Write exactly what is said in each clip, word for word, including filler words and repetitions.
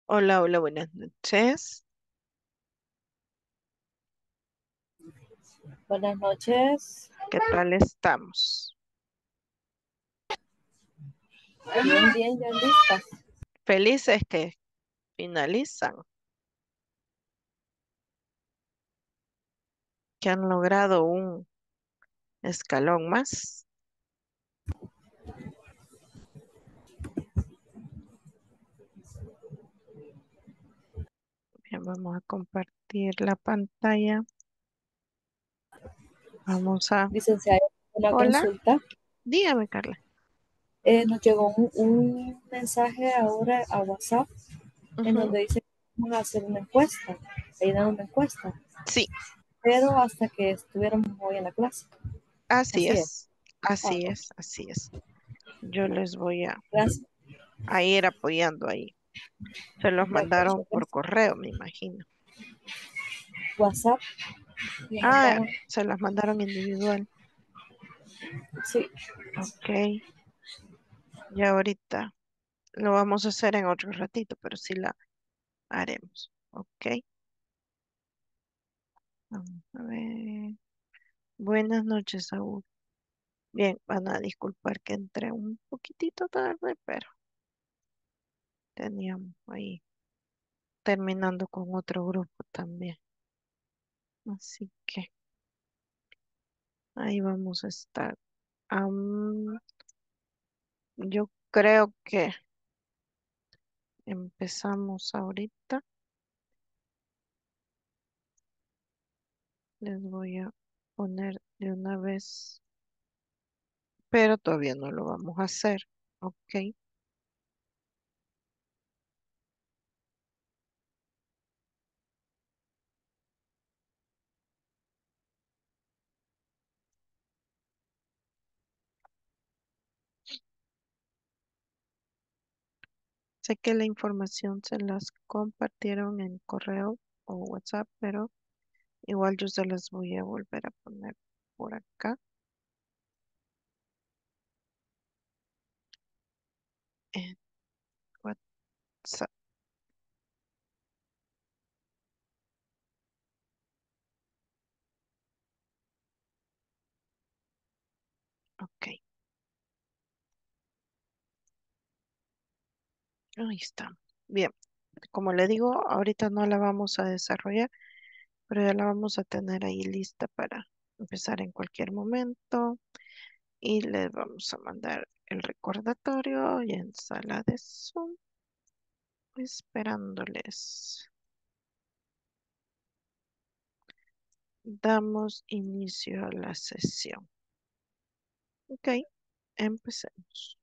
Hola, hola, buenas noches. Buenas noches. ¿Qué tal estamos? Bien, bien, ya listas. Felices que finalizan, que han logrado un escalón más. Bien, vamos a compartir la pantalla. Vamos a... Licenciada, una Hola, consulta. dígame, Carla. Eh, nos llegó un, un mensaje ahora a WhatsApp en Ujú. donde dice que vamos a hacer una encuesta, a llenar una encuesta, Sí, pero hasta que estuviéramos hoy en la clase. así Así es. es, Ah, así ok. es, así es. Yo les voy a, Gracias. a ir apoyando ahí. Se los De acuerdo, mandaron por gracias. correo, me imagino. WhatsApp, me Ah, mandaron. se las mandaron individual. Sí, Ok, ya ahorita lo vamos a hacer en otro ratito, pero sí la haremos. Ok, vamos a ver. Buenas noches, Saúl. Bien, van a disculpar que entré un poquitito tarde, pero teníamos ahí terminando con otro grupo también. Así que ahí vamos a estar. Am, yo creo que empezamos ahorita. Les voy a poner de una vez, pero todavía no lo vamos a hacer. Ok. Sé que la información se las compartieron en correo o WhatsApp, pero igual yo se las voy a volver a poner por acá en WhatsApp. Ok, ahí está. Bien, como le digo, ahorita no la vamos a desarrollar, pero ya la vamos a tener ahí lista para empezar en cualquier momento y les vamos a mandar el recordatorio y en sala de Zoom esperándoles. Damos inicio a la sesión. Ok, empecemos.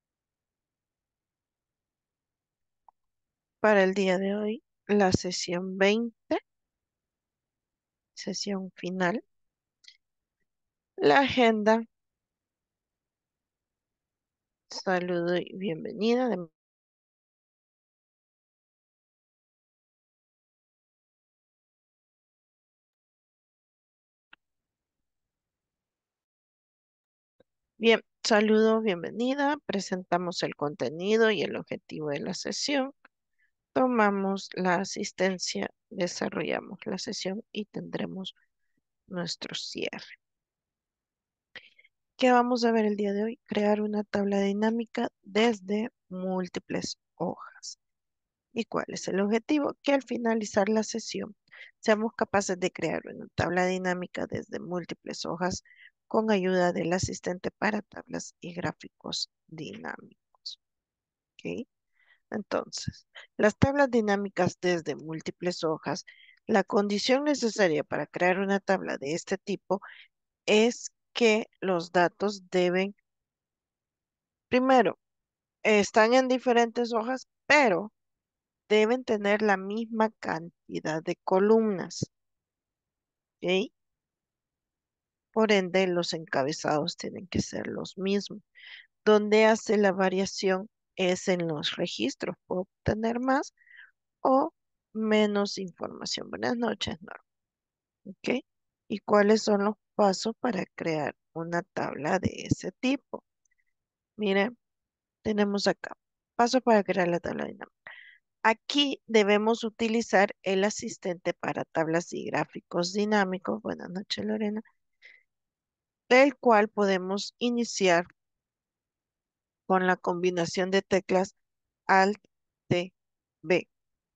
Para el día de hoy, la sesión veinte, sesión final. La agenda, saludo y bienvenida. de- Bien, saludo, bienvenida. Presentamos el contenido y el objetivo de la sesión. Tomamos la asistencia, desarrollamos la sesión y tendremos nuestro cierre. ¿Qué vamos a ver el día de hoy? Crear una tabla dinámica desde múltiples hojas. ¿Y cuál es el objetivo? Que al finalizar la sesión seamos capaces de crear una tabla dinámica desde múltiples hojas con ayuda del asistente para tablas y gráficos dinámicos. ¿Ok? Entonces, las tablas dinámicas desde múltiples hojas, la condición necesaria para crear una tabla de este tipo es que los datos deben, primero, están en diferentes hojas, pero deben tener la misma cantidad de columnas. ¿Ok? Por ende, los encabezados tienen que ser los mismos. Donde hace la variación es en los registros. Puedo obtener más o menos información. Buenas noches, Norma. ¿Ok? ¿Y cuáles son los pasos para crear una tabla de ese tipo? Miren, tenemos acá. Paso para crear la tabla dinámica. Aquí debemos utilizar el asistente para tablas y gráficos dinámicos. Buenas noches, Lorena. Del cual podemos iniciar con la combinación de teclas Alt, T, B.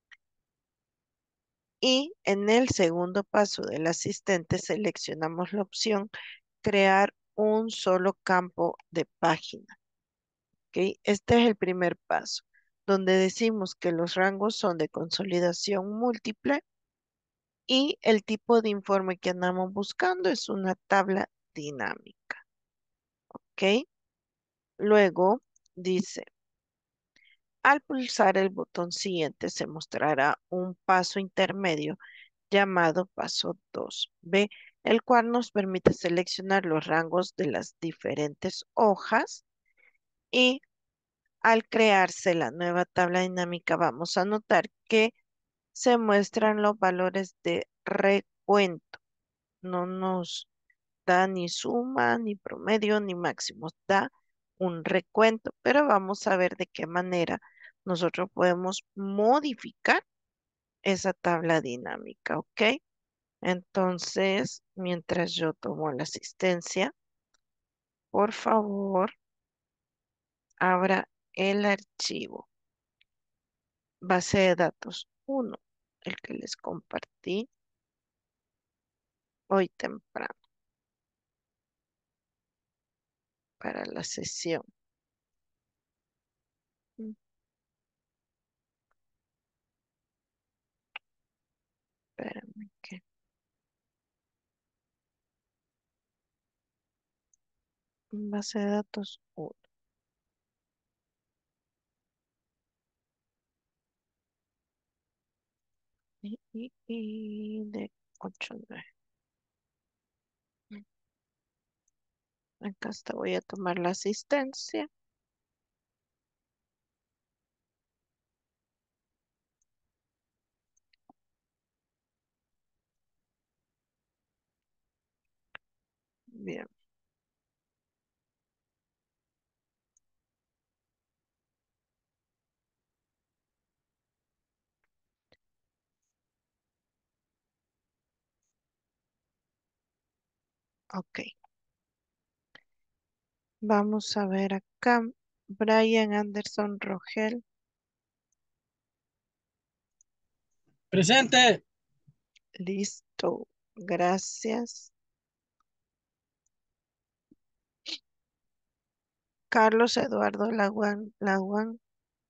Y en el segundo paso del asistente seleccionamos la opción crear un solo campo de página. ¿Ok? Este es el primer paso, donde decimos que los rangos son de consolidación múltiple y el tipo de informe que andamos buscando es una tabla dinámica. ¿Ok? Luego dice, al pulsar el botón siguiente se mostrará un paso intermedio llamado paso dos B, el cual nos permite seleccionar los rangos de las diferentes hojas y al crearse la nueva tabla dinámica vamos a notar que se muestran los valores de recuento. No nos da ni suma, ni promedio, ni máximos, da un recuento, pero vamos a ver de qué manera nosotros podemos modificar esa tabla dinámica, ¿ok? Entonces, mientras yo tomo la asistencia, por favor, abra el archivo. Base de datos uno, el que les compartí hoy temprano para la sesión. Mm, Espérame que base de datos uno y, y, y de ocho nueve. Acá está, voy a tomar la asistencia. Bien, ok. Vamos a ver acá. Brian Anderson Rogel. Presente. Listo. Gracias. Carlos Eduardo Laguán. Laguán.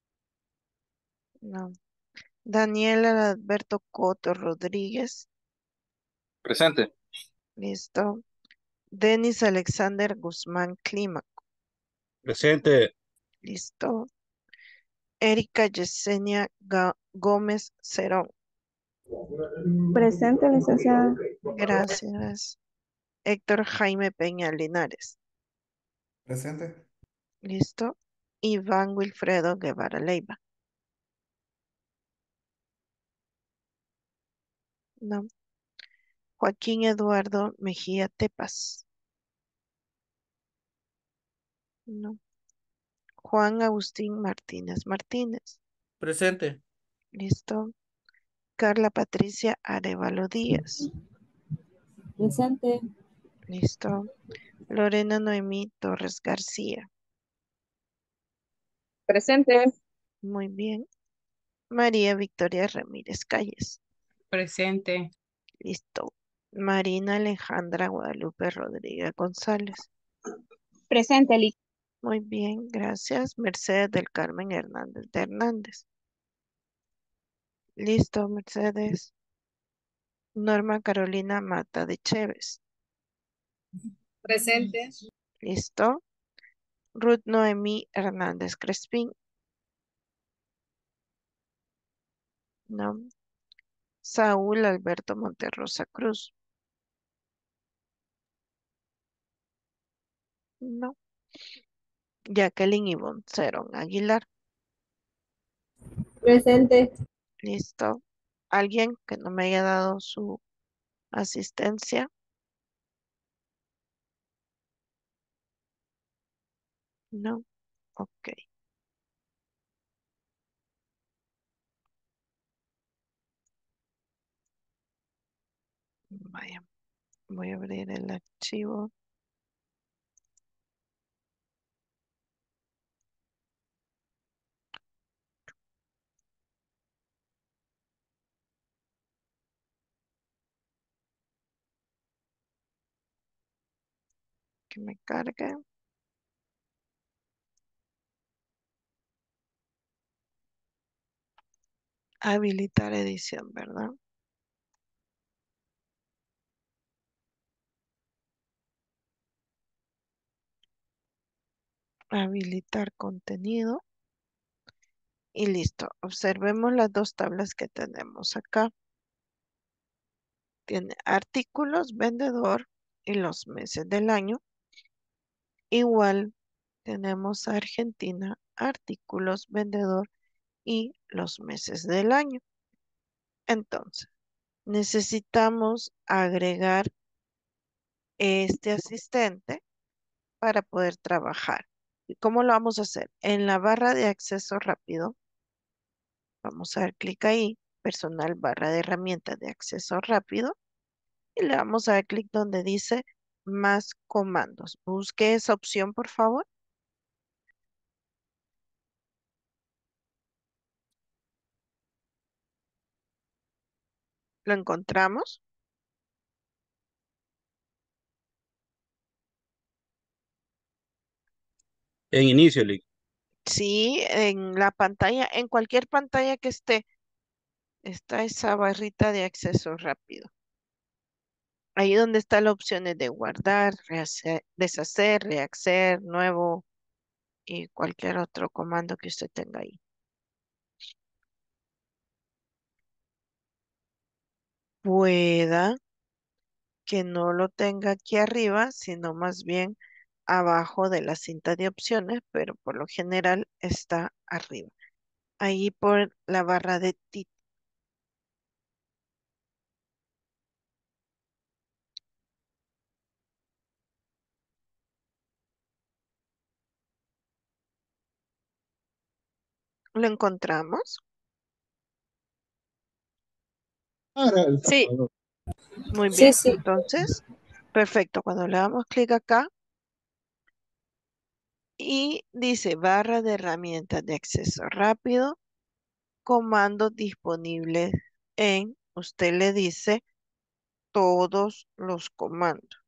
No. Daniel Alberto Coto Rodríguez. Presente. Listo. Denis Alexander Guzmán Clima. Presente. Listo. Erika Yesenia Ga- Gómez Cerón. Presente, licenciada. Gracias. Héctor Jaime Peña Linares. Presente. Listo. Iván Wilfredo Guevara Leiva. No. Joaquín Eduardo Mejía Tepas. No. Juan Agustín Martínez Martínez. Presente. Listo. Carla Patricia Arevalo Díaz. Presente. Listo. Lorena Noemí Torres García. Presente. Muy bien. María Victoria Ramírez Calles. Presente. Listo. Marina Alejandra Guadalupe Rodríguez González. Presente, Lic. Muy bien, gracias. Mercedes del Carmen Hernández de Hernández. Listo, Mercedes. Norma Carolina Mata de Chévez. Presente. Listo. Ruth Noemí Hernández Crespín. No. Saúl Alberto Monterrosa Cruz. No. Jacqueline Ivonne Cerón Aguilar. Presente. Listo. ¿Alguien que no me haya dado su asistencia? No. Ok. Vaya, voy a abrir el archivo. Que me cargue. Habilitar edición, ¿verdad? Habilitar contenido. Y listo. Observemos las dos tablas que tenemos acá. Tiene artículos, vendedor y los meses del año. Igual tenemos Argentina, artículos, vendedor y los meses del año. Entonces, necesitamos agregar este asistente para poder trabajar. ¿Y cómo lo vamos a hacer? En la barra de acceso rápido, vamos a dar clic ahí, personal barra de herramientas de acceso rápido, y le vamos a dar clic donde dice más comandos. Busque esa opción, por favor. Lo encontramos. En inicio, Lick. Sí, en la pantalla, en cualquier pantalla que esté, está esa barrita de acceso rápido. Ahí donde está la opción de guardar, rehacer- deshacer, rehacer, nuevo y cualquier otro comando que usted tenga ahí. Pueda que no lo tenga aquí arriba, sino más bien abajo de la cinta de opciones, pero por lo general está arriba. Ahí por la barra de título. ¿Lo encontramos? Sí. Muy Sí, bien. sí. Entonces, perfecto. Cuando le damos clic acá y dice barra de herramientas de acceso rápido, comandos disponibles en, usted le dice todos los comandos.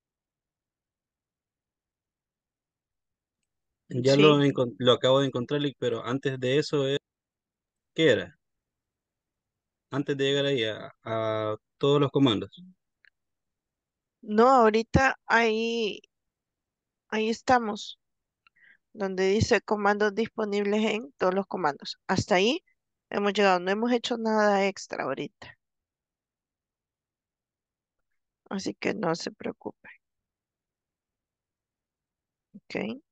Ya lo, Sí, encon- lo acabo de encontrar, Lick, pero antes de eso, eh, ¿qué era? Antes de llegar ahí a, a todos los comandos. no, ahorita ahí, ahí estamos, donde dice comandos disponibles en todos los comandos. Hasta ahí hemos llegado, no hemos hecho nada extra ahorita, así que no se preocupe, ¿ok?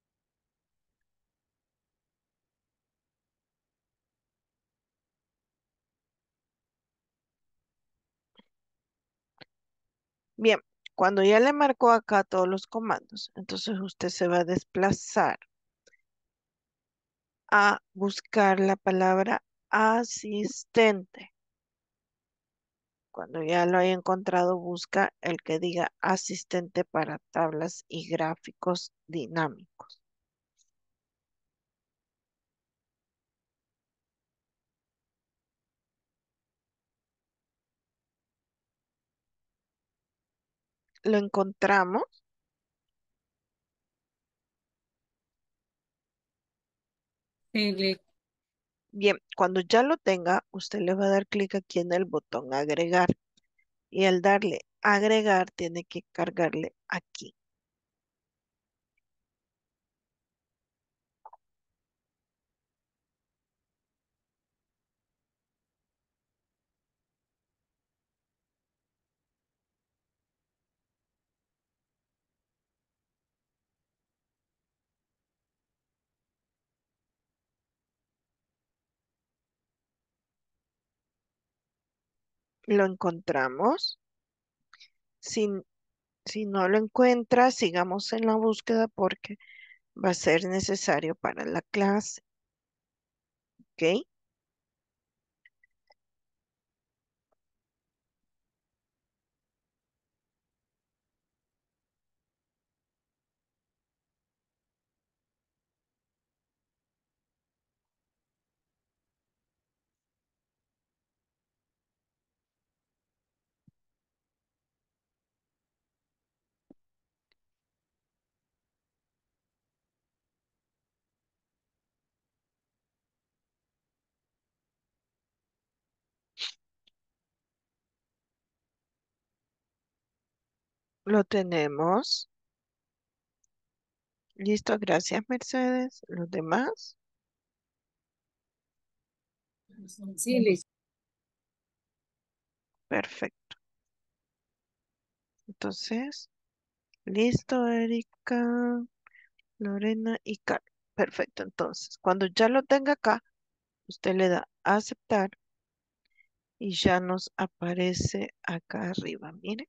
Bien, cuando ya le marcó acá todos los comandos, entonces usted se va a desplazar a buscar la palabra asistente. Cuando ya lo haya encontrado, busca el que diga asistente para tablas y gráficos dinámicos. Lo encontramos. Sí, Lick. Bien, cuando ya lo tenga, usted le va a dar clic aquí en el botón agregar y al darle agregar tiene que cargarle aquí. Lo encontramos. Si, si no lo encuentra, sigamos en la búsqueda porque va a ser necesario para la clase. ¿Ok? Lo tenemos. Listo, gracias, Mercedes. Los demás. Sí, listo. Perfecto. Entonces, listo, Erika, Lorena y Carlos. Perfecto. Entonces, cuando ya lo tenga acá, usted le da a aceptar y ya nos aparece acá arriba. Mire,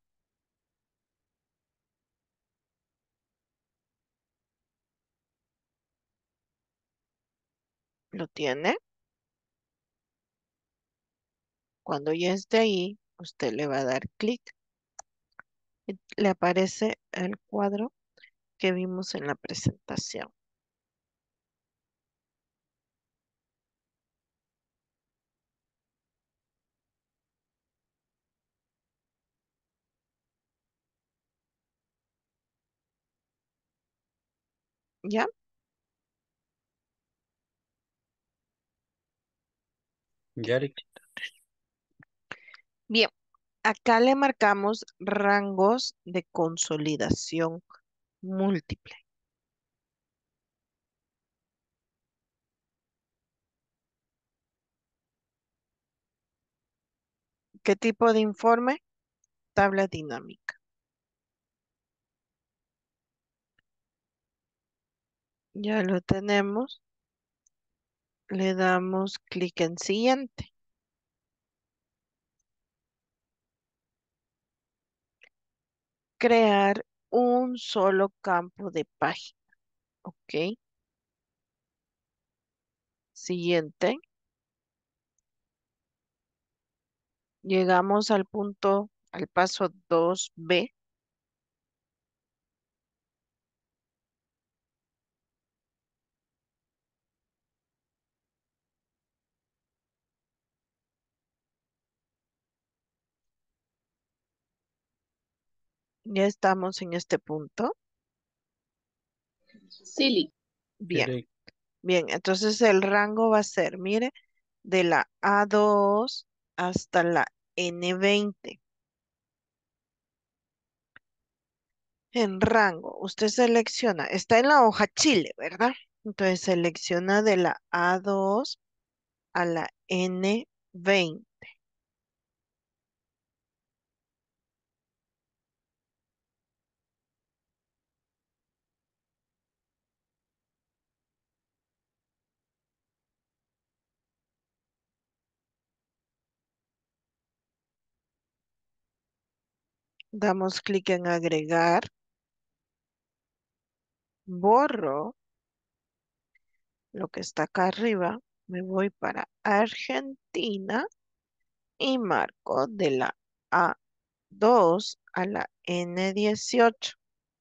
lo tiene. Cuando ya esté ahí, usted le va a dar clic y le aparece el cuadro que vimos en la presentación. ¿Ya? Yarick, Bien, acá le marcamos rangos de consolidación múltiple. ¿Qué tipo de informe? Tabla dinámica. Ya lo tenemos. Le damos clic en siguiente. Crear un solo campo de página. Ok. Siguiente. Llegamos al punto, al paso dos b. Ya estamos en este punto. Sí, Bien, Yarick, bien. Entonces el rango va a ser, mire, de la A dos hasta la N veinte. En rango, usted selecciona, está en la hoja Chile, ¿verdad? Entonces selecciona de la A dos a la N veinte. Damos clic en agregar, borro lo que está acá arriba, me voy para Argentina y marco de la A dos a la N dieciocho.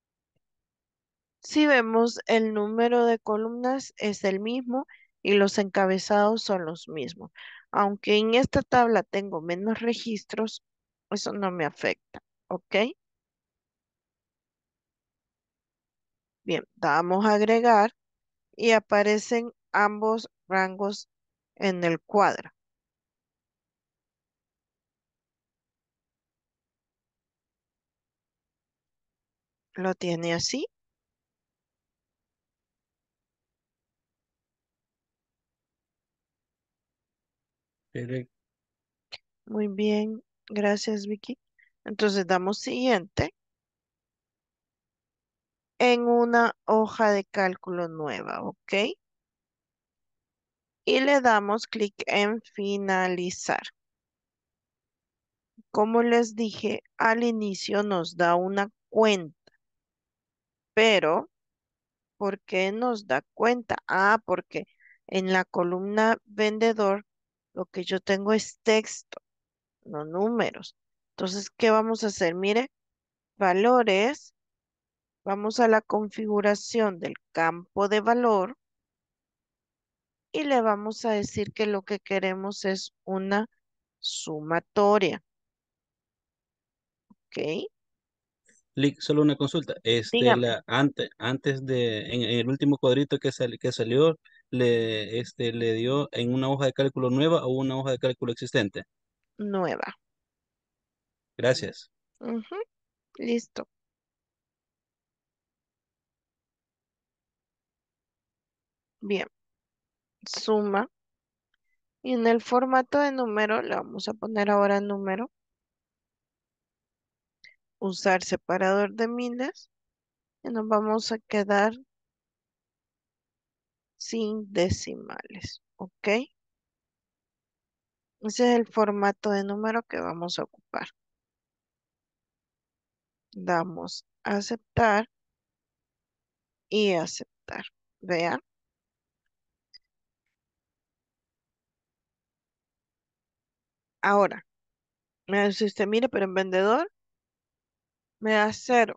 Si vemos el número de columnas es el mismo y los encabezados son los mismos. Aunque en esta tabla tengo menos registros, eso no me afecta, ¿ok? Bien, damos a agregar y aparecen ambos rangos en el cuadro. Lo tiene así. Yarick, Muy bien, gracias Vicky. Entonces damos siguiente en una hoja de cálculo nueva, ¿ok? Y le damos clic en finalizar. Como les dije, al inicio nos da una cuenta, pero ¿por qué nos da cuenta? Ah, porque en la columna vendedor lo que yo tengo es texto, no números. Entonces, ¿qué vamos a hacer? Mire, valores, vamos a la configuración del campo de valor y le vamos a decir que lo que queremos es una sumatoria, ¿ok? Lick, solo una consulta. Este, Dígame, la, antes, antes de, en, en el último cuadrito que, sal- que salió, le, este, le dio en una hoja de cálculo nueva o una hoja de cálculo existente. nueva. Gracias. Ujú, listo. Bien, suma. Y en el formato de número, le vamos a poner ahora número, usar separador de miles, y nos vamos a quedar sin decimales, ¿ok? Ese es el formato de número que vamos a ocupar. Damos a aceptar y aceptar. Vean. Ahora, me dice usted, mire, pero en vendedor me da cero.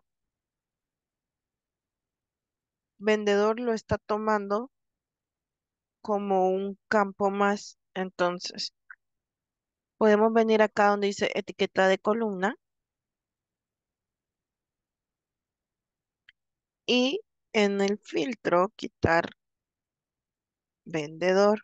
Vendedor lo está tomando como un campo más. Entonces, podemos venir acá donde dice etiqueta de columna y en el filtro quitar vendedor.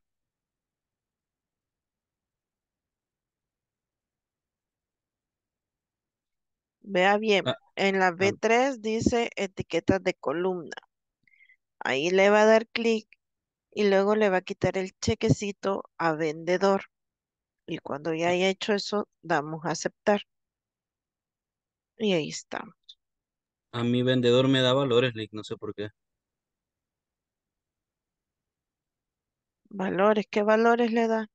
Vea bien, Ah, en la ah, B tres dice etiquetas de columna. Ahí le va a dar clic y luego le va a quitar el chequecito a vendedor. Y cuando ya ah, haya hecho eso, damos a aceptar. Y ahí está. a mi vendedor me da valores, Lick, no sé por qué. Valores, ¿qué valores le da?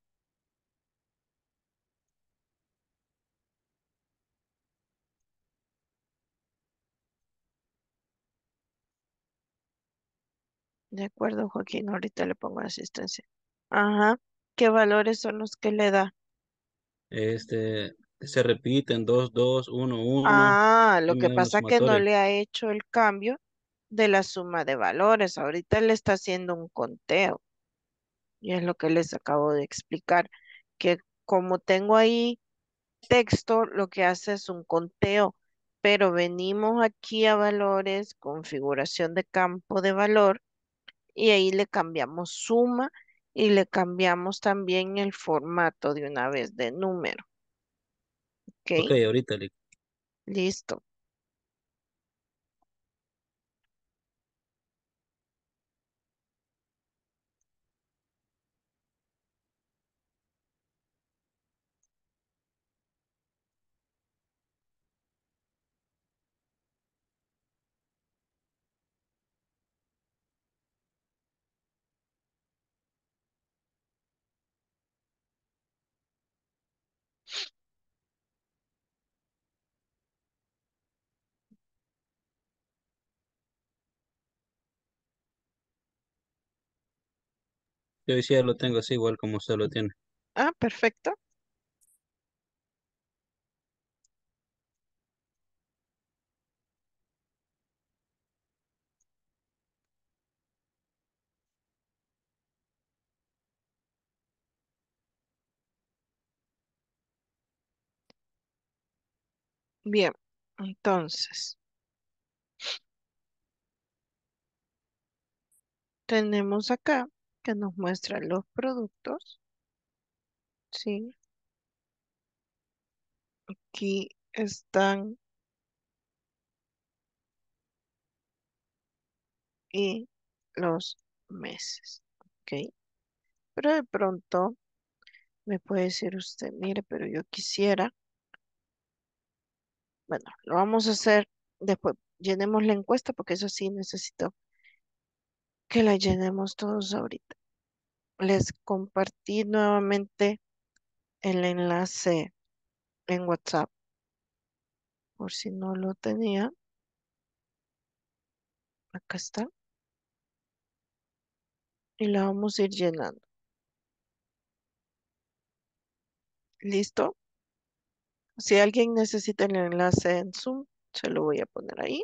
De acuerdo, Joaquín, ahorita le pongo asistencia. Ajá, ¿qué valores son los que le da? Este, se repiten dos, dos, uno, uno Ah, lo y me que da unos pasa que no sumatorios. le ha hecho el cambio de la suma de valores. Ahorita le está haciendo un conteo. Y es lo que les acabo de explicar, que como tengo ahí texto, lo que hace es un conteo, pero venimos aquí a valores, configuración de campo de valor, y ahí le cambiamos suma y le cambiamos también el formato de una vez de número. Ok, ¿Ok? ahorita, Lick. Listo. Yo sí ya lo tengo así, igual como usted lo tiene. Ah, perfecto. Bien, entonces tenemos acá que nos muestra los productos. Sí, aquí están y los meses. ¿Ok? Pero de pronto me puede decir usted, mire, pero yo quisiera, bueno, lo vamos a hacer después. Llenemos la encuesta porque eso sí necesito que la llenemos todos ahorita. Les compartí nuevamente el enlace en WhatsApp por si no lo tenía. Acá está. Y la vamos a ir llenando. ¿Listo? Si alguien necesita el enlace en Zoom, se lo voy a poner ahí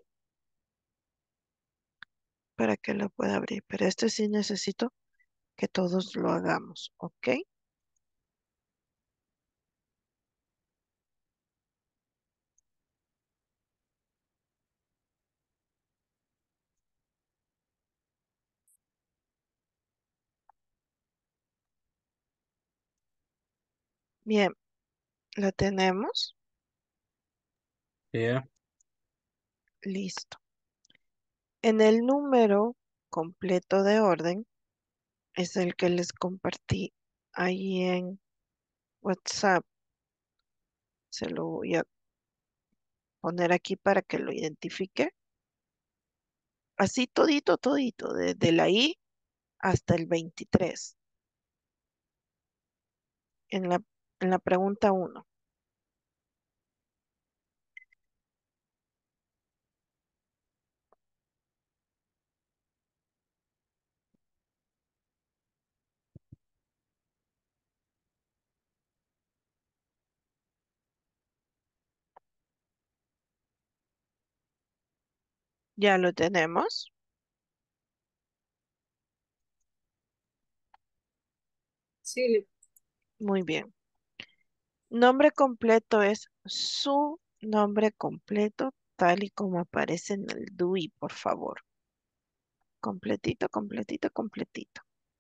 para que lo pueda abrir. Pero este sí necesito que todos lo hagamos, ¿ok? Bien, la tenemos. Ya, Listo. En el número completo de orden, Es el que les compartí ahí en WhatsApp. Se lo voy a poner aquí para que lo identifique. Así todito, todito, desde la I hasta el veintitrés. En la, en la pregunta uno. Ya lo tenemos. Sí, Muy bien. Nombre completo es su nombre completo, tal y como aparece en el D U I, por favor. Completito, completito, completito.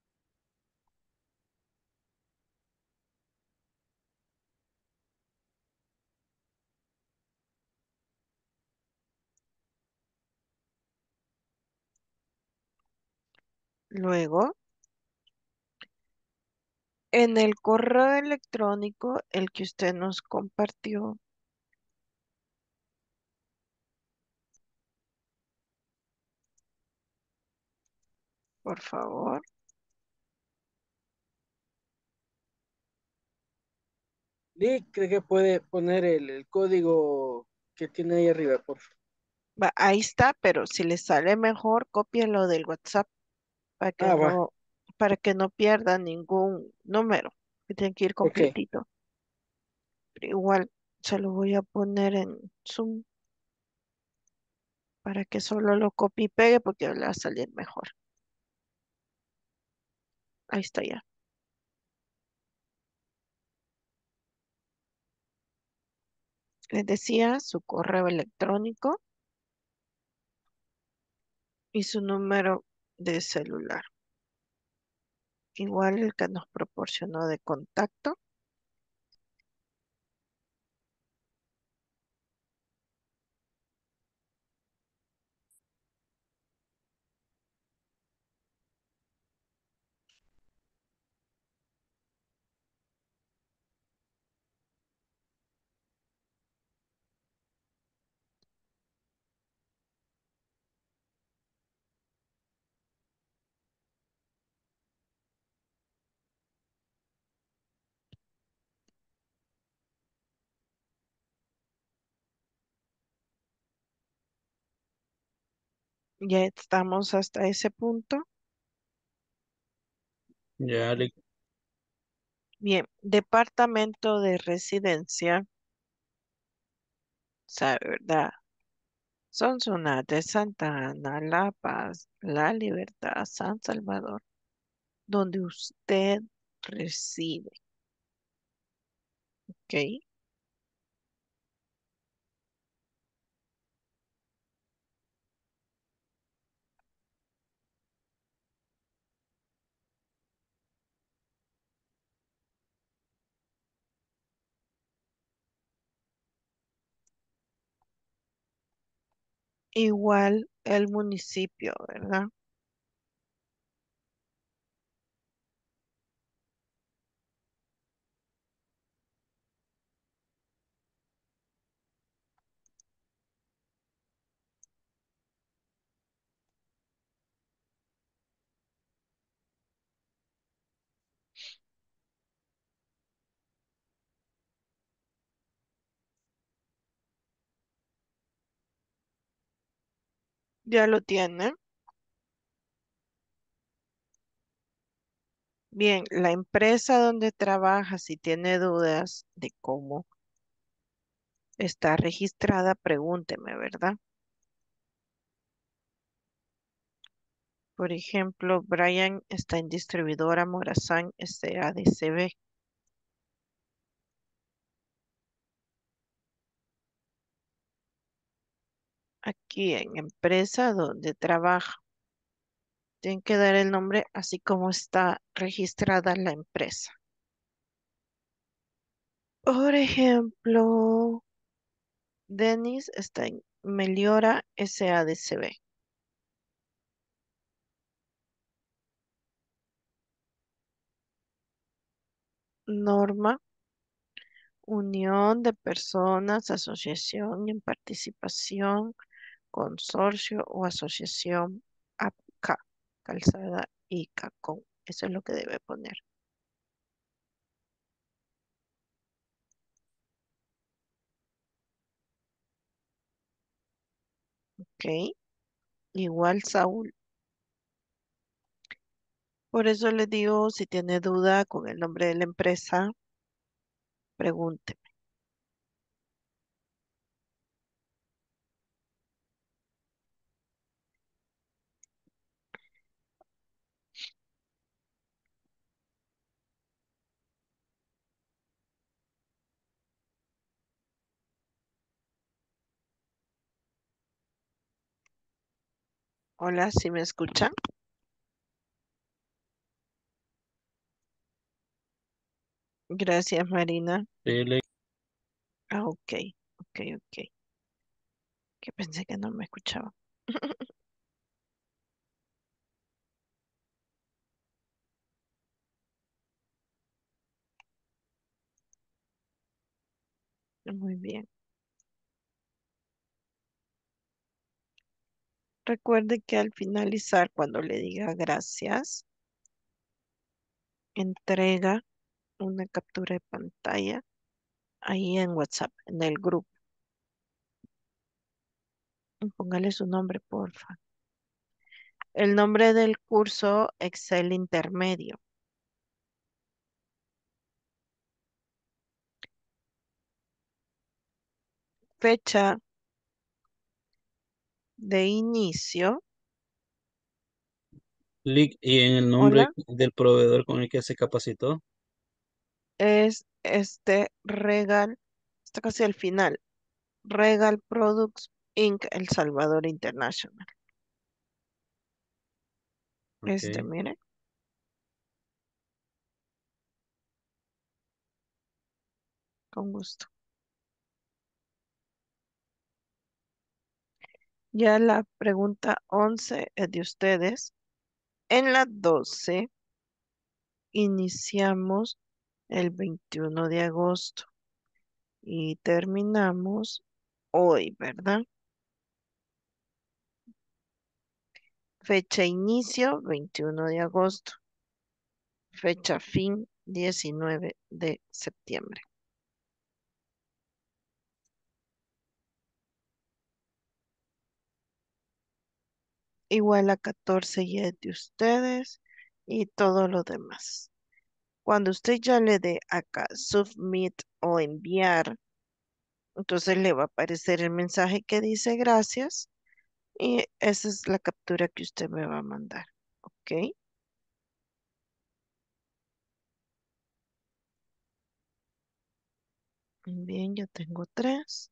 Luego, en el correo electrónico, el que usted nos compartió, por favor, Lee, ¿cree que puede poner el, el código que tiene ahí arriba, por favor? va, ahí está, pero si le sale mejor, cópielo del WhatsApp para que Ah, va, no, para que no pierda ningún número, que tiene que ir ok. completito. Pero igual se lo voy a poner en Zoom para que solo lo copie y pegue porque le va a salir mejor. Ahí está ya. Les decía su correo electrónico y su número de celular. Igual el que nos proporcionó de contacto. Ya estamos hasta ese punto. Ya, li- Bien, departamento de residencia, sabe, ¿verdad? Sonsonate, Santa Ana, La Paz, La Libertad, San Salvador, donde usted reside, ¿ok? Igual el municipio, ¿verdad? Ya lo tiene. Bien, la empresa donde trabaja, si tiene dudas de cómo está registrada, pregúnteme, ¿verdad? Por ejemplo, Brian está en distribuidora Morazán S A D C B. Aquí en empresa donde trabaja. Tienen que dar el nombre así como está registrada la empresa. Por ejemplo, Denis está en Meliora S A D C B. norma, unión de personas, asociación en participación, consorcio o asociación A P C A, calzada y cacón. Eso es lo que debe poner. Ok. Igual Saúl. Por eso les digo, si tiene duda con el nombre de la empresa, pregunte. Hola, ¿sí me escuchan? Gracias, Marina. Dele. Ah, ok, ok, ok. Que pensé que no me escuchaba. Muy bien. Recuerde que al finalizar, cuando le diga gracias, entrega una captura de pantalla ahí en WhatsApp, en el grupo. Y póngale su nombre, porfa. El nombre del curso Excel Intermedio. Fecha de inicio. Clic y en el nombre Hola. del proveedor con el que se capacitó. Es este Regal, está casi al final. Regal Products Inc. El Salvador International. Este, Ok. mire, con gusto. Ya la pregunta once es de ustedes. En la doce iniciamos el veintiuno de agosto y terminamos hoy, ¿verdad? Fecha inicio veintiuno de agosto. Fecha fin diecinueve de septiembre. Igual a catorce ya es de ustedes y todo lo demás. Cuando usted ya le dé acá submit o enviar, entonces le va a aparecer el mensaje que dice gracias y esa es la captura que usted me va a mandar. ¿Ok? Bien, yo tengo tres.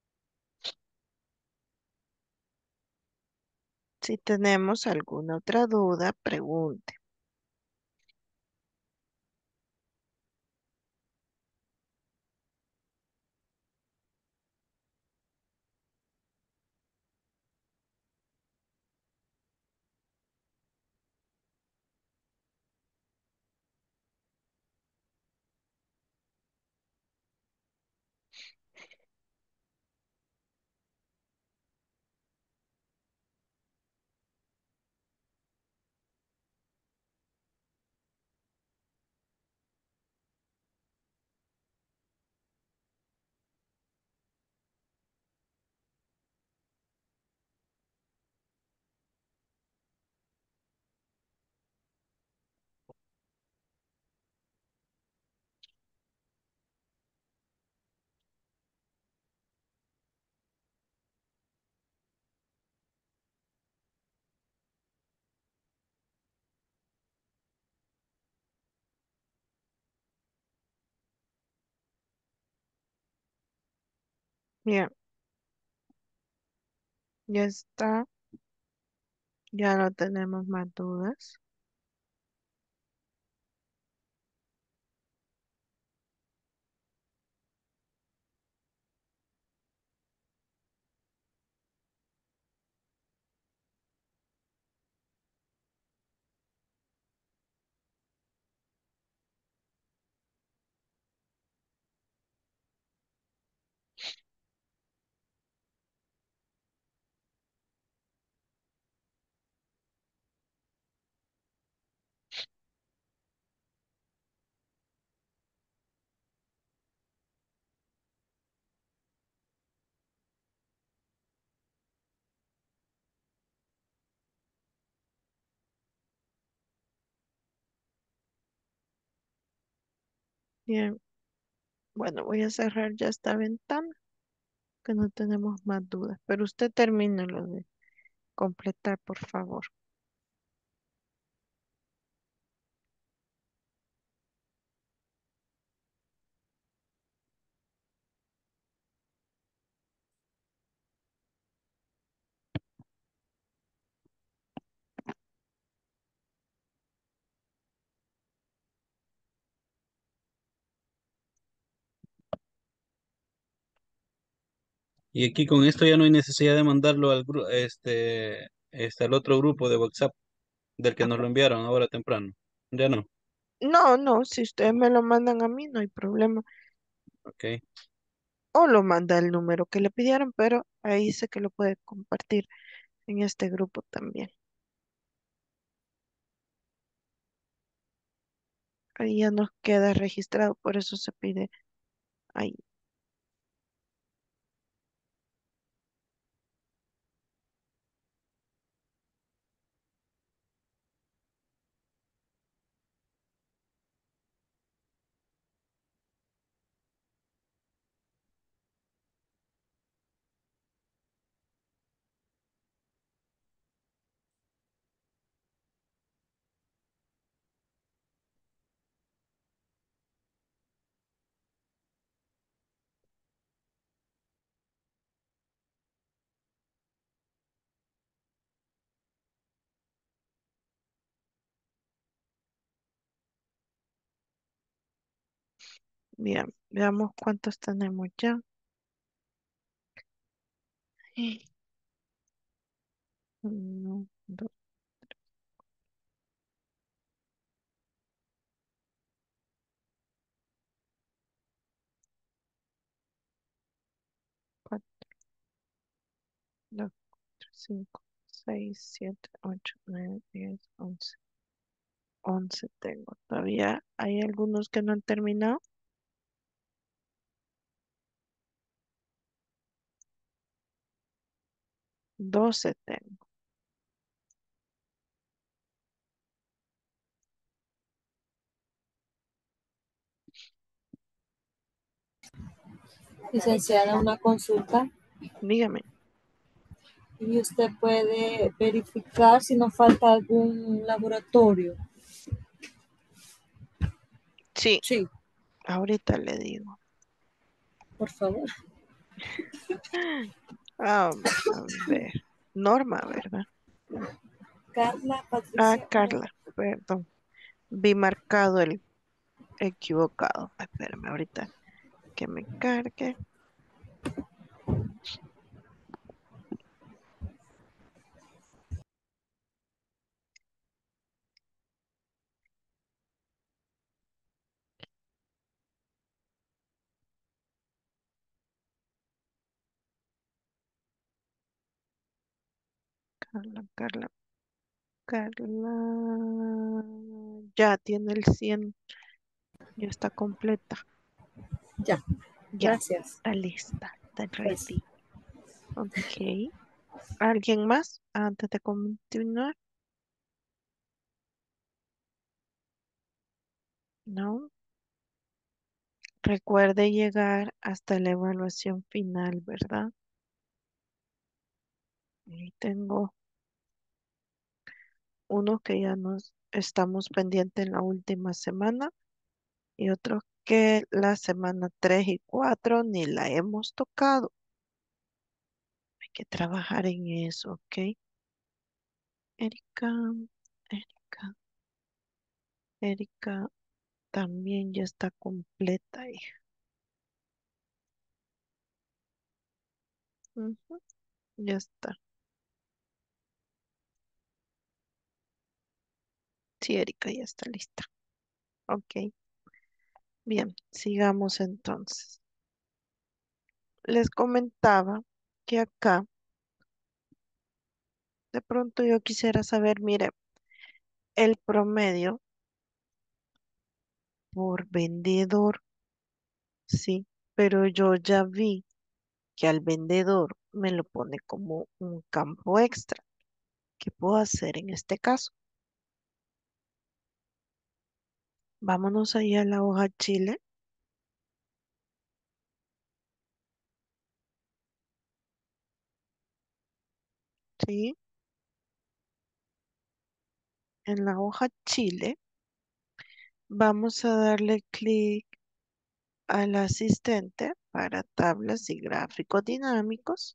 Si tenemos alguna otra duda, pregunte. Bien, ya está. Ya no tenemos más dudas. Bien, bueno, voy a cerrar ya esta ventana, que no tenemos más dudas, pero usted termine lo de completar, por favor. Y aquí con esto ya no hay necesidad de mandarlo al gru- este, este, al otro grupo de WhatsApp del que nos lo enviaron ahora temprano. Ya no. No, no, si ustedes me lo mandan a mí, no hay problema. Ok. O lo manda el número que le pidieron, pero ahí sé que lo puede compartir en este grupo también. Ahí ya nos queda registrado, por eso se pide ahí. Bien, veamos cuántos tenemos ya. Eh, Uno, dos, cuatro, dos, cuatro, cinco, seis, siete, ocho, nueve, diez, once. Once tengo. Todavía hay algunos que no han terminado. Doce tengo. Licenciada, una consulta. Dígame. Y usted puede verificar si nos falta algún laboratorio. Sí, Sí, ahorita le digo. por favor. Vamos a ver. Norma, ¿verdad? Carla Ah, Patricia. Carla, perdón. Vi marcado el equivocado. Espérame ahorita que me cargue. Carla, Carla, Carla. Ya tiene el cien. Ya está completa. Ya, Ya, gracias. está lista. Está Pues, ready. Ok. ¿Alguien más antes de continuar? No. Recuerde llegar hasta la evaluación final, ¿verdad? Ahí tengo unos que ya nos estamos pendientes en la última semana y otros que la semana tres y cuatro ni la hemos tocado. Hay que trabajar en eso, ¿ok? Erika, Erika, Erika también ya está completa, hija. Ujú, ya está. Sí, Erika ya está lista. Ok, bien, sigamos entonces. Les comentaba que acá de pronto yo quisiera saber, mire, el promedio por vendedor, sí, pero yo ya vi que al vendedor me lo pone como un campo extra. ¿Qué puedo hacer en este caso? Vámonos ahí a la hoja Chile ¿sí? En la hoja Chile, vamos a darle clic al asistente para tablas y gráficos dinámicos,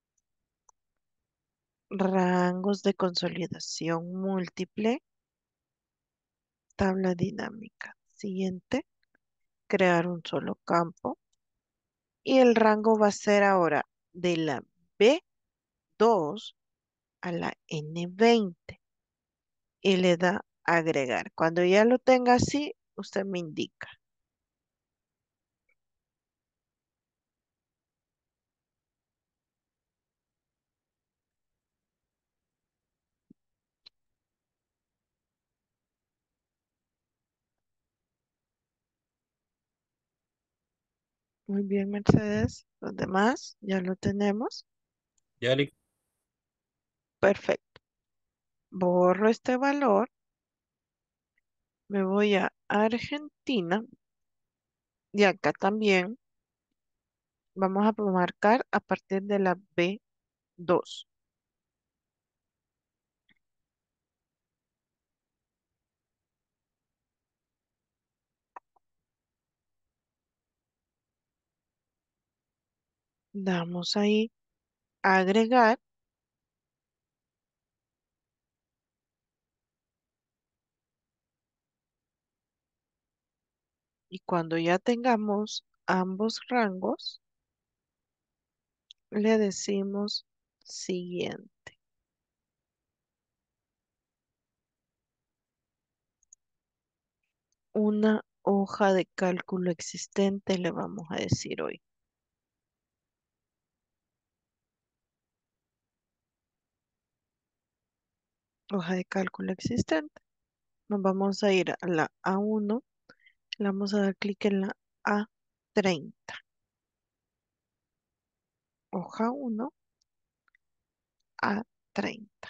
rangos de consolidación múltiple, tabla dinámica. Siguiente, crear un solo campo. Y el rango va a ser ahora de la B dos a la N veinte. Y le da agregar. Cuando ya lo tenga así, usted me indica. Muy bien, Mercedes. Los demás ya lo tenemos. Ya le Perfecto. Borro este valor. Me voy a Argentina. Y acá también vamos a marcar a partir de la B dos. Damos ahí a agregar. Y cuando ya tengamos ambos rangos, le decimos siguiente. Una hoja de cálculo existente le vamos a decir hoy. Hoja de cálculo existente. Nos vamos a ir a la A uno. Le vamos a dar clic en la A treinta. Hoja uno, A treinta.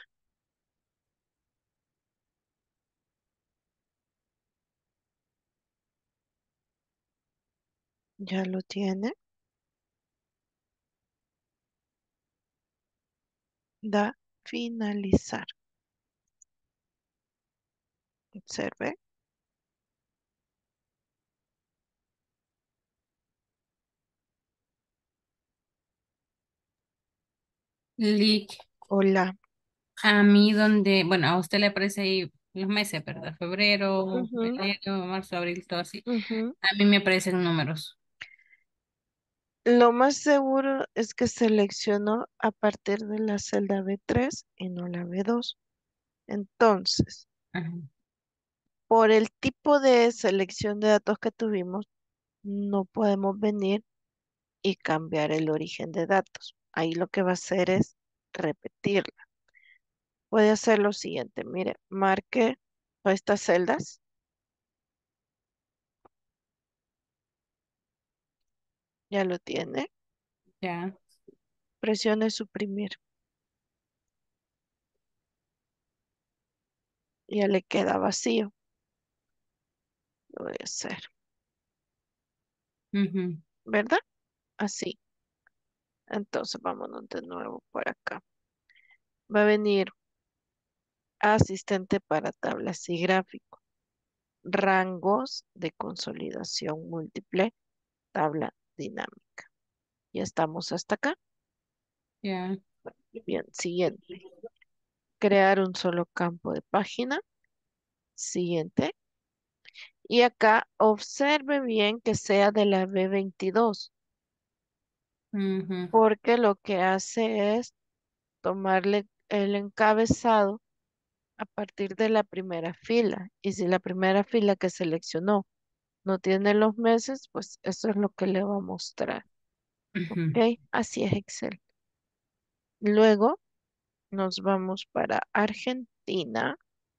Ya lo tiene. Da finalizar. Observe. Lick, Hola. a mí donde, bueno, a usted le aparece ahí los meses, ¿verdad? Febrero, Ujú, enero, marzo, abril, todo así. ujú. A mí me aparecen números. Lo más seguro es que seleccionó a partir de la celda B tres y no la B dos. Entonces, Ajá. por el tipo de selección de datos que tuvimos, no podemos venir y cambiar el origen de datos. Ahí lo que va a hacer es repetirla. Puede hacer lo siguiente, mire, marque todas estas celdas, ya lo tiene, Ya. presione suprimir, ya le queda vacío. Lo voy a hacer, Ujú. ¿verdad? Así. Entonces vámonos de nuevo por acá. Va a venir asistente para tablas y gráficos, rangos de consolidación múltiple, tabla dinámica. Ya estamos hasta acá. Ya. Bien, siguiente. Crear un solo campo de página. Siguiente. Y acá observe bien que sea de la B veintidós, Ujú. porque lo que hace es tomarle el encabezado a partir de la primera fila. Y si la primera fila que seleccionó no tiene los meses, pues eso es lo que le va a mostrar. Ujú. ¿Ok? Así es Excel. Luego nos vamos para Argentina.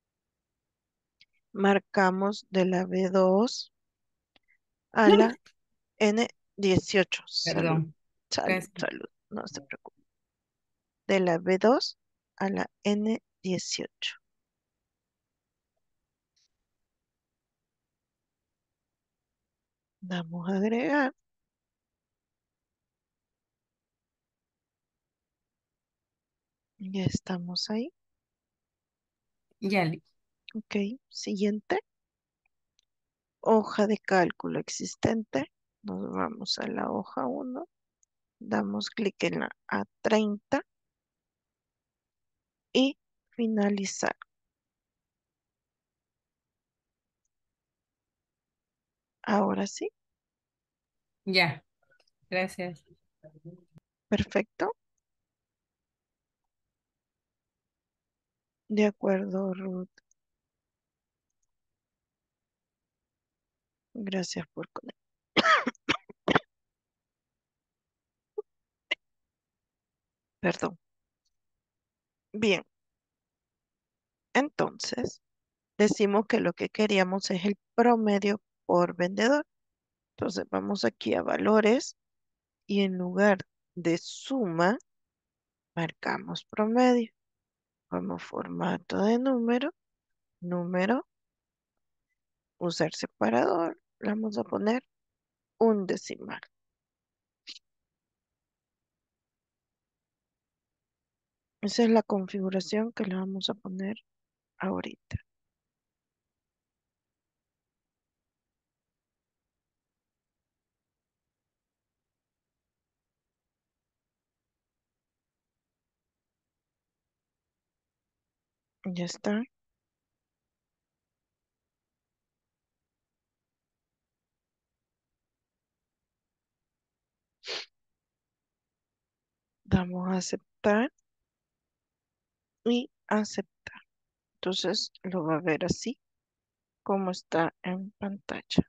Marcamos de la B dos a la N dieciocho. Salud, Perdón. salud, Casi. salud. No se preocupe. De la B dos a la N dieciocho. Damos a agregar. Ya estamos ahí. Ya, Lick. Ok, siguiente. Hoja de cálculo existente. Nos vamos a la hoja uno. Damos clic en la A treinta y finalizar. Ahora sí, Ya, gracias. perfecto. De acuerdo, Ruth. Gracias por conectar. Perdón. Bien, entonces decimos que lo que queríamos es el promedio por vendedor. Entonces vamos aquí a valores y en lugar de suma, marcamos promedio. Como formato de número, número, usar separador, le vamos a poner un decimal. Esa es la configuración que le vamos a poner ahorita. Ya está. Damos a aceptar y aceptar. Entonces lo va a ver así como está en pantalla.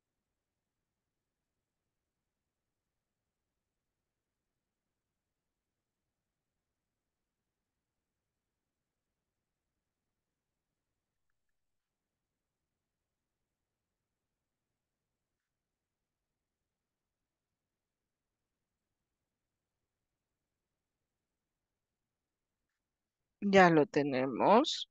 Ya lo tenemos.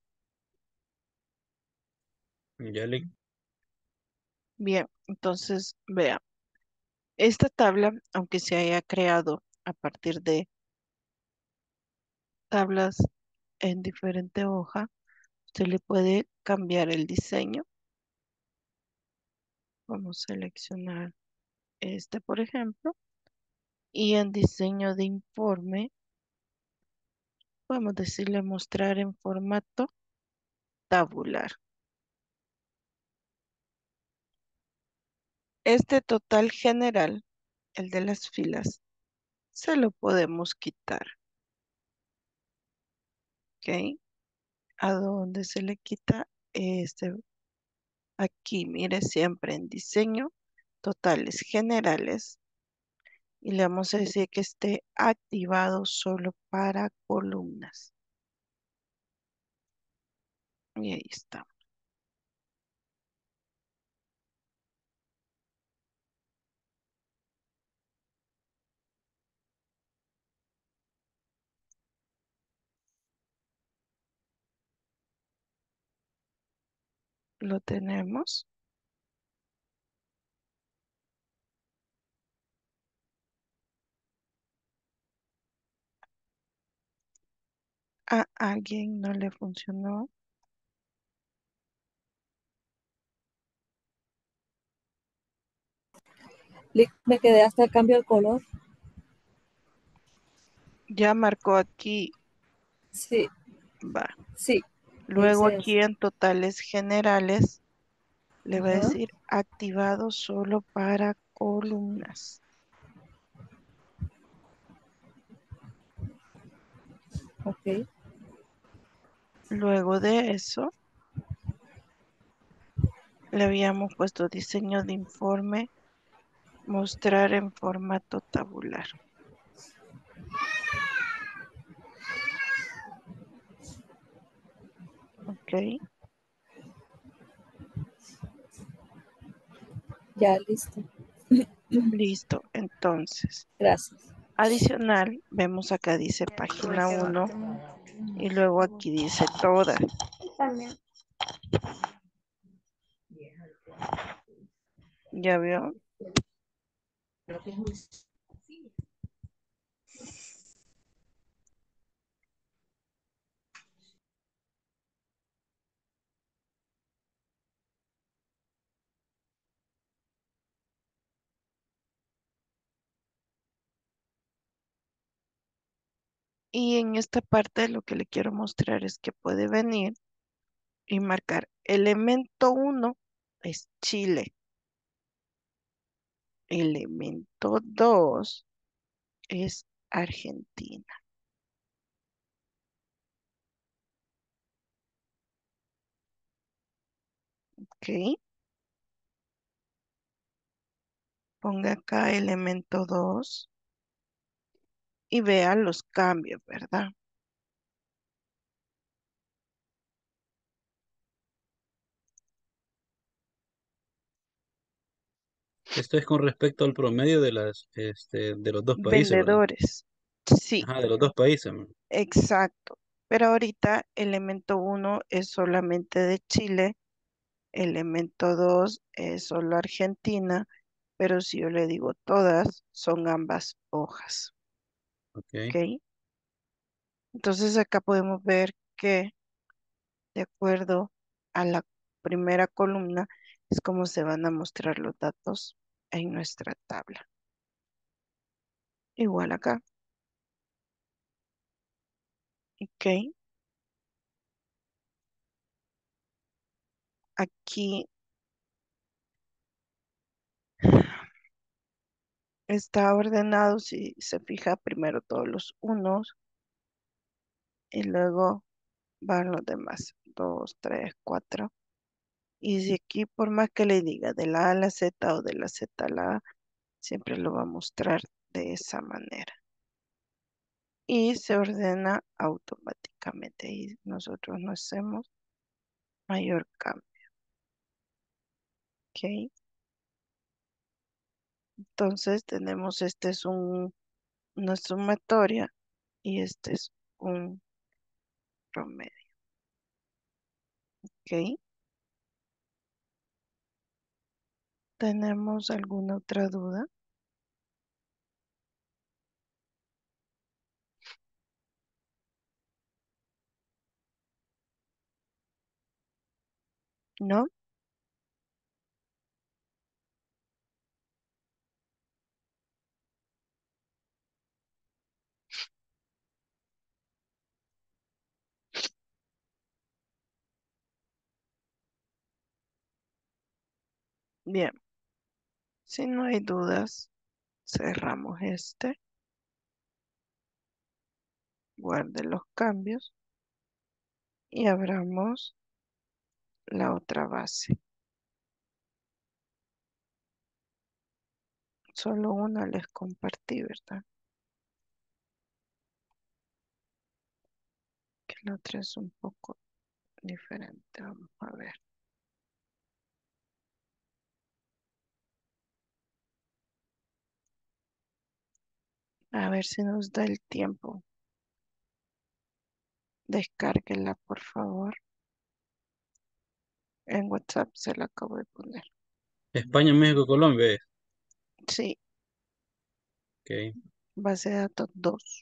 Ya, Lick. Bien, entonces vea, esta tabla, aunque se haya creado a partir de tablas en diferente hoja, usted le puede cambiar el diseño. Vamos a seleccionar este, por ejemplo, y en diseño de informe, podemos decirle mostrar en formato tabular. Este total general, el de las filas, se lo podemos quitar. ¿Ok? ¿A dónde se le quita? Este, aquí, mire, siempre en diseño, totales generales. Y le vamos a decir que esté activado solo para columnas. Y ahí está. Lo tenemos. A alguien no le funcionó. Lick, me quedé hasta el cambio de color. Ya marcó aquí. Sí, Va. sí, Luego dice eso. aquí en totales generales le va a Ajá, decir activado solo para columnas. ok. Luego de eso le habíamos puesto diseño de informe, mostrar en formato tabular. Ok, Ya, listo. listo. Entonces, Gracias. adicional, vemos acá dice página uno y luego aquí dice toda. ¿Ya vio? Y en esta parte lo que le quiero mostrar es que puede venir y marcar elemento uno es Chile, elemento dos es Argentina. ¿Ok? Ponga acá elemento dos y vea los cambios, ¿verdad? Esto es con respecto al promedio de las, este, de los dos países, ¿verdad? Vendedores. Sí, Ajá, de los dos países, man. exacto. Pero ahorita elemento uno es solamente de Chile, elemento dos es solo Argentina, pero si yo le digo todas, son ambas hojas. Ok. ¿Ok? Entonces acá podemos ver que de acuerdo a la primera columna es como se van a mostrar los datos en nuestra tabla. Igual acá. ¿Ok? Aquí está ordenado, si se fija, primero todos los unos y luego van los demás. Dos, tres, cuatro. Y si aquí, por más que le diga de la A a la Z o de la Z a la A, siempre lo va a mostrar de esa manera. Y se ordena automáticamente y nosotros no hacemos mayor cambio. ¿Ok? Entonces tenemos, este es un, una sumatoria y este es un promedio. ¿Ok? ¿Tenemos alguna otra duda? ¿No? Bien. Si no hay dudas, cerramos este, guarde los cambios y abramos la otra base. Solo una les compartí, ¿verdad? Que la otra es un poco diferente. Vamos a ver. A ver si nos da el tiempo. Descárguela, por favor. En WhatsApp se la acabo de poner. España, México, Colombia es. Sí, Ok. base de datos dos.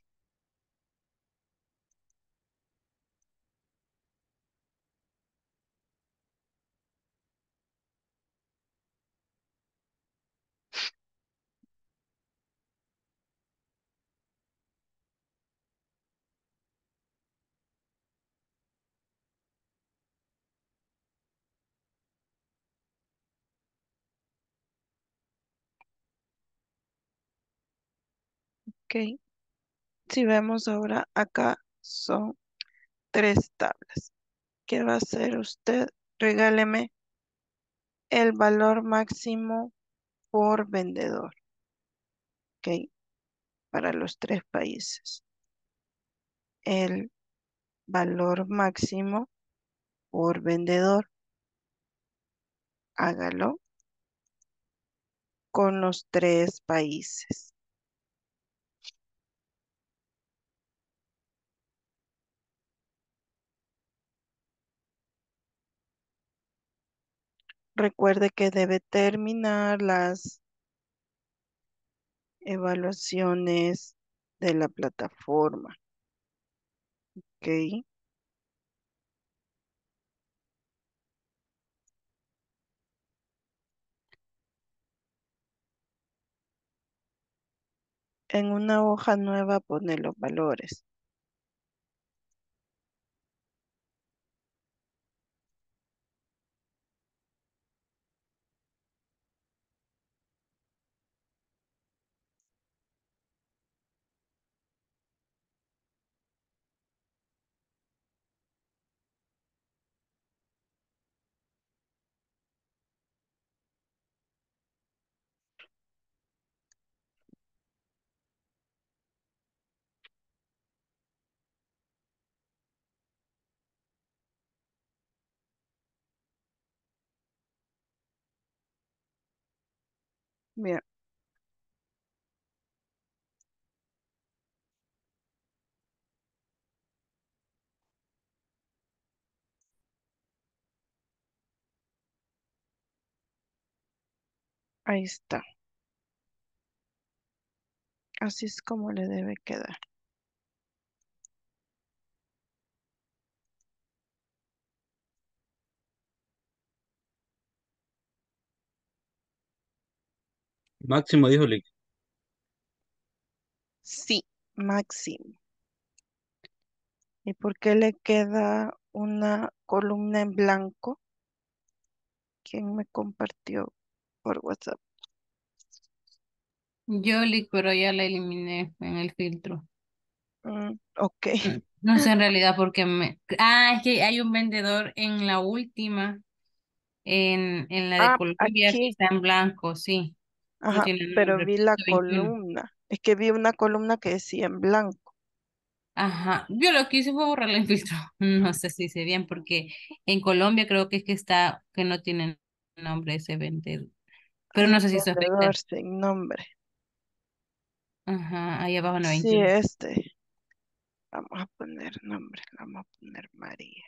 Ok. Si vemos ahora acá son tres tablas. ¿Qué va a hacer usted? Regáleme el valor máximo por vendedor. Ok. Para los tres países. El valor máximo por vendedor. Hágalo con los tres países. Recuerde que debe terminar las evaluaciones de la plataforma. ¿Ok? En una hoja nueva pone los valores. Bien, ahí está. Así es como le debe quedar. Máximo, dijo Lick. Sí, máximo. ¿Y por qué le queda una columna en blanco? ¿Quién me compartió por WhatsApp? Yo, Lick, pero ya la eliminé en el filtro. Mm, ok. Mm, No sé en realidad por qué me... Ah, es que hay un vendedor en la última, en, en la de Ah, Colombia, que aquí. está en blanco, sí. No Ajá, tiene pero nombre, vi la piso veintiuno. columna. Es que vi una columna que decía en blanco. Ajá, yo lo que hice fue borrarle el filtro. No sé si hice bien, porque en Colombia creo que es que está, que no tiene nombre ese vendedor. Pero Hay no un sé si eso vendedor afecta. sin nombre. Ajá, ahí abajo en la Sí, veintiuno. este. Vamos a poner nombre. Vamos a poner María.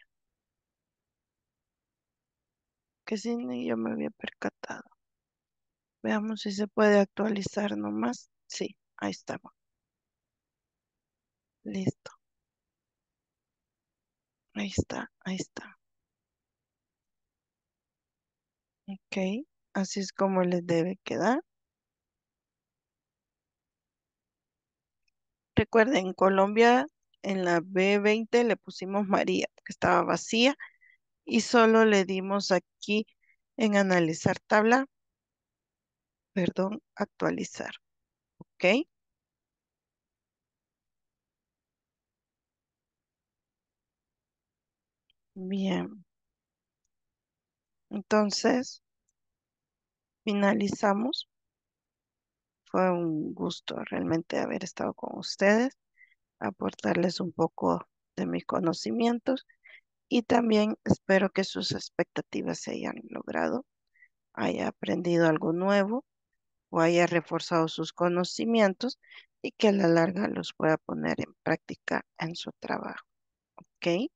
Que sí, ni yo me había percatado. Veamos si se puede actualizar nomás. Sí, ahí estamos. Listo. Ahí está, ahí está. Ok. Así es como les debe quedar. Recuerden, en Colombia, en la B veinte le pusimos María, que estaba vacía, y solo le dimos aquí en analizar tabla, perdón, actualizar. ¿Ok? Bien. Entonces, finalizamos. Fue un gusto realmente haber estado con ustedes, aportarles un poco de mis conocimientos y también espero que sus expectativas se hayan logrado, haya aprendido algo nuevo o haya reforzado sus conocimientos y que a la larga los pueda poner en práctica en su trabajo. ¿Ok?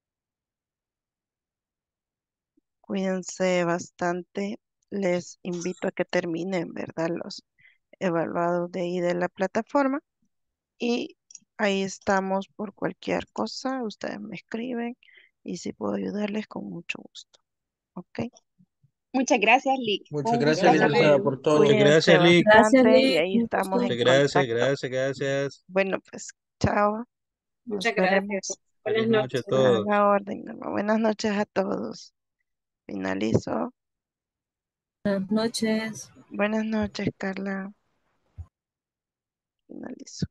Cuídense bastante. Les invito a que terminen, ¿verdad? Los evaluados de ahí de la plataforma y ahí estamos por cualquier cosa. Ustedes me escriben y si puedo ayudarles con mucho gusto. ¿Ok? Muchas gracias, Lick. Fue Muchas un gusto gracias, hablar licenciada, contigo. por todo. Muchas Cuídense gracias, Lick. Gracias, bastante y Lick. ahí Un estamos en Muchas gusto. gracias, contacto. gracias, gracias. Bueno, pues chao. Nos Muchas gracias. veremos Buenas Feliz noche a noches. a todos. la orden. Buenas noches a todos. Finalizo. Buenas noches. Buenas noches, Carla. Finalizo.